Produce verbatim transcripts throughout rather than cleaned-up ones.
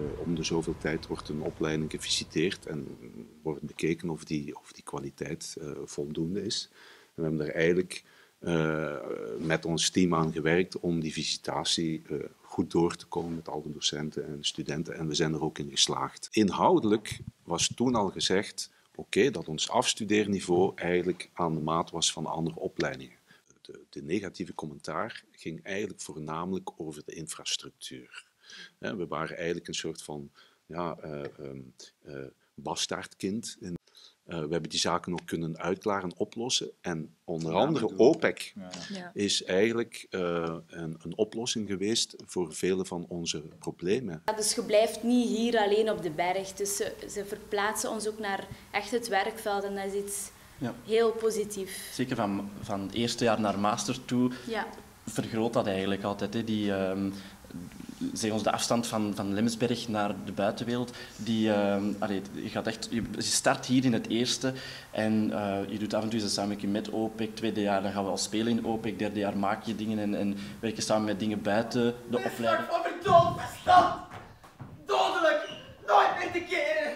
om de zoveel tijd wordt een opleiding gevisiteerd en wordt bekeken of die, of die kwaliteit uh, voldoende is. En we hebben er eigenlijk uh, met ons team aan gewerkt om die visitatie uh, goed door te komen met alle docenten en studenten. En we zijn er ook in geslaagd. Inhoudelijk was toen al gezegd, oké, okay, dat ons afstudeerniveau eigenlijk aan de maat was van andere opleidingen. De, de negatieve commentaar ging eigenlijk voornamelijk over de infrastructuur. We waren eigenlijk een soort van ja, uh, um, uh, bastaardkind. Uh, we hebben die zaken ook kunnen uitklaren en oplossen. En onder andere O P E C ja. is eigenlijk uh, een, een oplossing geweest voor vele van onze problemen. Ja, dus je blijft niet hier alleen op de berg. Dus ze, ze verplaatsen ons ook naar echt het werkveld en dat is iets ja. heel positiefs. Zeker van, van het eerste jaar naar master toe ja. vergroot dat eigenlijk altijd. Hè. Die, um, zeg ons de afstand van, van Lemsberg naar de buitenwereld, die, uh, allee, je, gaat echt, je start hier in het eerste en uh, je doet af en toe een samenwerking met O P E C. Tweede jaar dan gaan we al spelen in O P E C, derde jaar maak je dingen en, en werk je samen met dingen buiten de opleiding. Van mijn dood bestand! Dodelijk! Nooit meer te keren!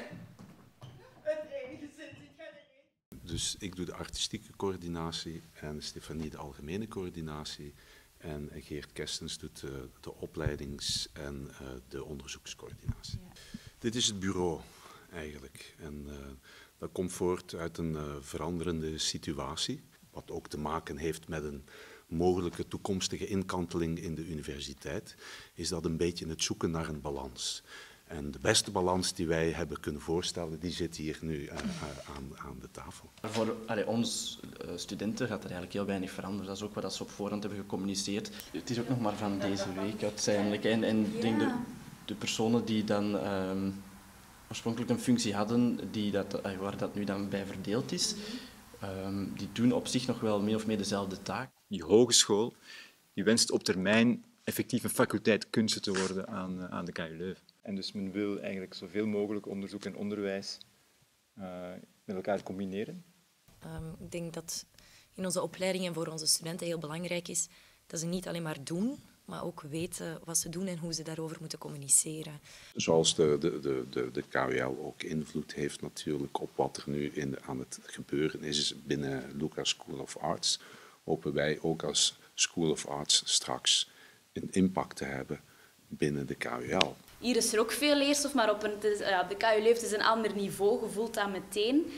Het enige zin zit jij erin. Dus ik doe de artistieke coördinatie en Stefanie de algemene coördinatie. En Geert Kestens doet uh, de opleidings- en uh, de onderzoekscoördinatie. Ja. Dit is het bureau eigenlijk. En uh, dat komt voort uit een uh, veranderende situatie. Wat ook te maken heeft met een mogelijke toekomstige inkanteling in de universiteit. Is dat een beetje het zoeken naar een balans. En de beste balans die wij hebben kunnen voorstellen, die zit hier nu uh, aan, aan de tafel. Voor allee, ons uh, studenten gaat er eigenlijk heel weinig veranderen. Dat is ook wat ze op voorhand hebben gecommuniceerd. Het is ook nog maar van deze week uiteindelijk. En, en ik denk de, de personen die dan um, oorspronkelijk een functie hadden, die dat, uh, waar dat nu dan bij verdeeld is, um, die doen op zich nog wel meer of meer dezelfde taak. Die hogeschool die wenst op termijn effectief een faculteit kunsten te worden aan, uh, aan de K U Leuven. En dus men wil eigenlijk zoveel mogelijk onderzoek en onderwijs uh, met elkaar combineren. Um, ik denk dat in onze opleidingen voor onze studenten heel belangrijk is dat ze niet alleen maar doen, maar ook weten wat ze doen en hoe ze daarover moeten communiceren. Zoals de, de, de, de, de K U L ook invloed heeft natuurlijk op wat er nu in, aan het gebeuren is, is binnen Lucas School of Arts, hopen wij ook als School of Arts straks een impact te hebben binnen de K U L. Hier is er ook veel leerstof, maar op een, is, ja, de K U Leuven is een ander niveau, je voelt dat meteen.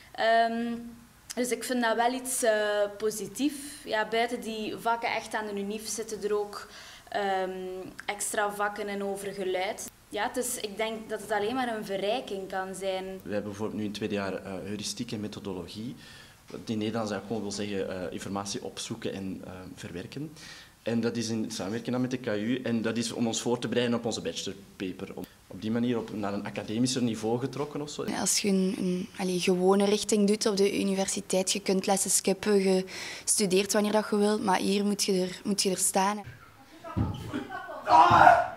Um, dus ik vind dat wel iets uh, positiefs. Ja, buiten die vakken echt aan de unief zitten er ook um, extra vakken en over geluid. Ja, dus ik denk dat het alleen maar een verrijking kan zijn. We hebben bijvoorbeeld nu in het tweede jaar uh, heuristiek en methodologie. Wat in Nederlands eigenlijk gewoon wil zeggen uh, informatie opzoeken en uh, verwerken. En dat is in samenwerking met de K U en dat is om ons voor te bereiden op onze bachelorpaper. Op die manier op, naar een academischer niveau getrokken of zo. Ja, als je een, een allez, gewone richting doet op de universiteit, je kunt lessen skippen, je studeert wanneer dat je wilt, maar hier moet je er, moet je er staan. Ah!